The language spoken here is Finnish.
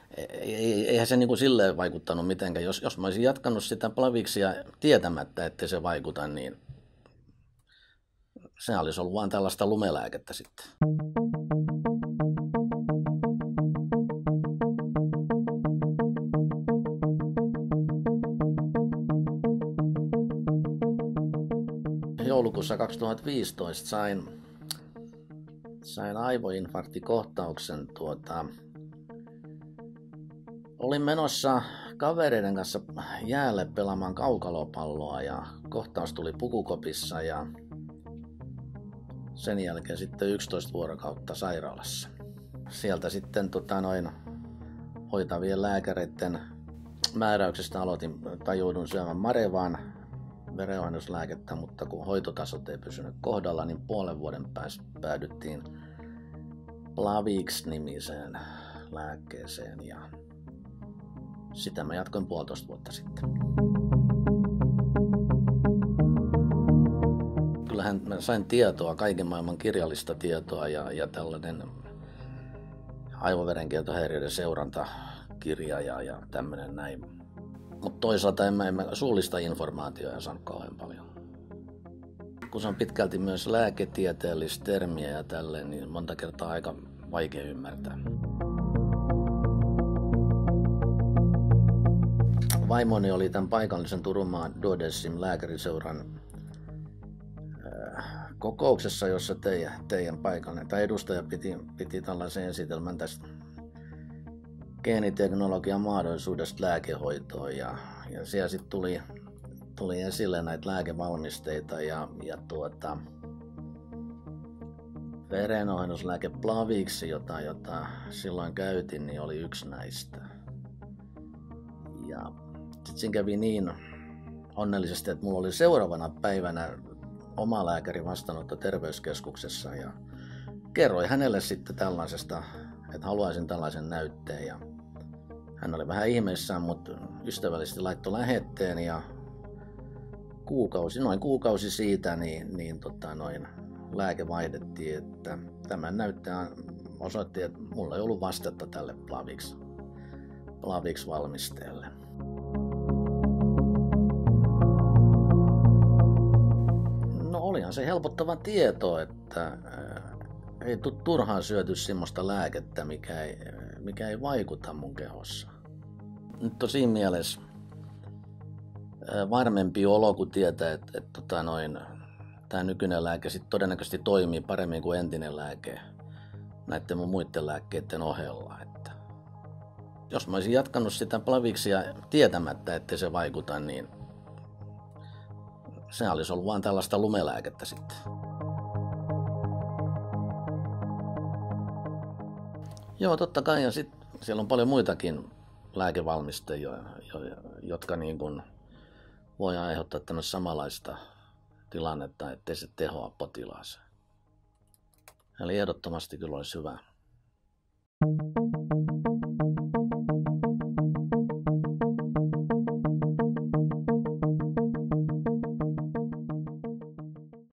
Eihän se niin kuin silleen vaikuttanut mitenkään. Jos mä olisin jatkanut sitä Plaviksia tietämättä, ettei se vaikuta, niin se olisi ollut vain tällaista lumelääkettä sitten. Joulukuussa 2015 sain aivoinfarktikohtauksen. Olin menossa kavereiden kanssa jäälle pelaamaan kaukalopalloa ja kohtaus tuli pukukopissa ja sen jälkeen sitten 11 vuorokautta sairaalassa. Sieltä sitten hoitavien lääkäreiden määräyksestä joudun syömään Marevaan verenohennuslääkettä, mutta kun hoitotasot ei pysynyt kohdalla, niin puolen vuoden päästä päädyttiin Plavix-nimiseen lääkkeeseen ja sitä mä jatkoin 1,5 vuotta sitten. Kyllähän mä sain tietoa, kaiken maailman kirjallista tietoa ja tällainen aivoverenkiertohäiriöiden seurantakirja ja tämmöinen näin. Mutta toisaalta en mä suullista informaatiota saanut kauhean paljon. Kun se on pitkälti myös lääketieteellistä termiä ja tälleen, niin monta kertaa aika vaikea ymmärtää. Vaimoni oli tämän paikallisen Turunmaan Duodecim lääkäriseuran kokouksessa, jossa teidän paikallinen tai edustaja piti tällaisen esitelmän tästä geeniteknologian mahdollisuudesta lääkehoitoon ja siellä sitten tuli esille näitä lääkevalmisteita ja verenohennuslääke Plavix, jota silloin käytin, niin oli yksi näistä. Ja sitten siinä kävi niin onnellisesti, että mulla oli seuraavana päivänä oma lääkäri vastaanotto terveyskeskuksessa ja kerroin hänelle sitten tällaisesta, että haluaisin tällaisen näytteen ja hän oli vähän ihmeissään, mutta ystävällisesti laittoi lähetteen ja noin kuukausi siitä niin lääke vaihdettiin, että tämän näytteen osoitti, että mulla ei ollut vastetta tälle Plavix-valmisteelle. No olihan se helpottava tieto, että ei tule turhaan syöty semmoista lääkettä, mikä ei vaikuta mun kehossa. Nyt on siinä mielessä varmempi olo, kun tietää, että tämä nykyinen lääke sit todennäköisesti toimii paremmin kuin entinen lääke näiden mun muiden lääkkeiden ohella. Että jos mä olisin jatkanut sitä Plaviksia tietämättä, ettei se vaikuta, niin se olisi ollut vain tällaista lumelääkettä sitten. Joo, totta kai, ja sitten siellä on paljon muitakin lääkevalmisteja, jotka niin kuin voi aiheuttaa tämmöistä samanlaista tilannetta, ettei se tehoa potilaaseen. Eli ehdottomasti kyllä olisi hyvä.